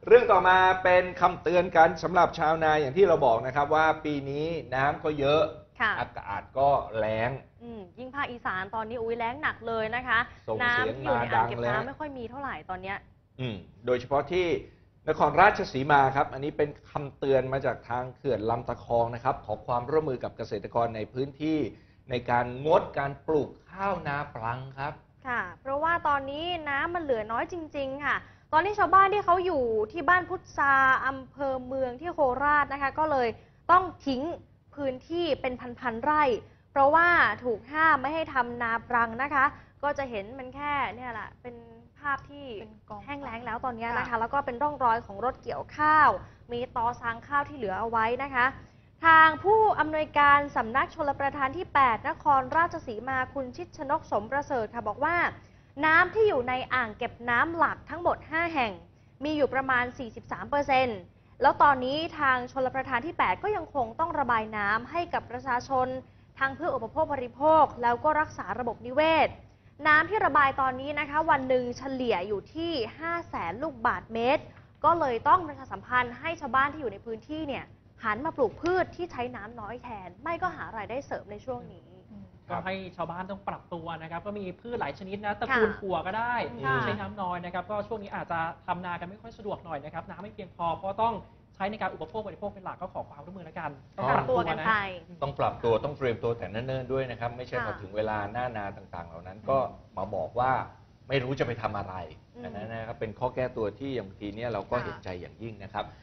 เรื่องต่อมาเป็นคำเตือนกันสำหรับชาวนาอย่างที่เราบอกนะครับว่าปีนี้น้ำก็เยอะอากาศก็แล้งยิ่งภาคอีสานตอนนี้แล้งหนักเลยนะคะน้ำที่อยู่ในอ่างเก็บน้ำไม่ค่อยมีเท่าไหร่ตอนนี้โดยเฉพาะที่นครราชสีมาครับอันนี้เป็นคำเตือนมาจากทางเขื่อนลำตะคองนะครับขอความร่วมมือกับเกษตรกรในพื้นที่ในการงดการปลูกข้าวนาปลังครับค่ะเพราะว่าตอนนี้น้ำมันเหลือน้อยจริงๆค่ะตอนนี้ชาวบ้านที่เขาอยู่ที่บ้านพุทธาอำเภอเมืองที่โคราชนะคะก็เลยต้องทิ้งพื้นที่เป็นพันๆไร่เพราะว่าถูกห้ามไม่ให้ทำนาปลังนะคะก็จะเห็นมันแค่เนี่ยแหละเป็นภาพที่แห้งแล้งแล้วตอนนี้นะคะแล้วก็เป็นร่องรอยของรถเกี่ยวข้าวมีตอซางข้าวที่เหลือเอาไว้นะคะทางผู้อำนวยการสำนักชลประทานที่ 8 นครราชสีมาคุณชิดชนกสมประเสริฐค่ะบอกว่าน้ำที่อยู่ในอ่างเก็บน้ำหลักทั้งหมด 5 แห่งมีอยู่ประมาณ 43%แล้วตอนนี้ทางชลประทานที่ 8 ก็ยังคงต้องระบายน้ำให้กับประชาชนทั้งเพื่ออุปโภคบริโภคแล้วก็รักษาระบบนิเวศน้ำที่ระบายตอนนี้นะคะวันหนึ่งเฉลี่ยอยู่ที่ 500,000 ลูกบาศก์เมตรก็เลยต้องประชาสัมพันธ์ให้ชาวบ้านที่อยู่ในพื้นที่เนี่ยหันมาปลูกพืชที่ใช้น้ำน้อยแทนไม่ก็หารายได้เสริมในช่วงนี้ก็ให้ชาวบ้านต้องปรับตัวนะครับก็มีพืชหลายชนิดนะตระกูลถั่วก็ได้ใช้น้ำน้อยนะครับก็ช่วงนี้อาจจะทำนากันไม่ค่อยสะดวกหน่อยนะครับน้ำไม่เพียงพอเพราะต้องใช้ในการอุปโภคบริโภคเป็นหลักก็ขอความร่วมมือแล้วกันต้องปรับตัวกันไปต้องปรับตัวต้องเตรียมตัวแต่เนิ่นๆด้วยนะครับไม่ใช่พอถึงเวลาหน้านาต่างๆเหล่านั้นก็มาบอกว่าไม่รู้จะไปทำอะไรอันนั้นนะครับเป็นข้อแก้ตัวที่บางทีเนี่ยเราก็เห็นใจอย่างยิ่งนะครับ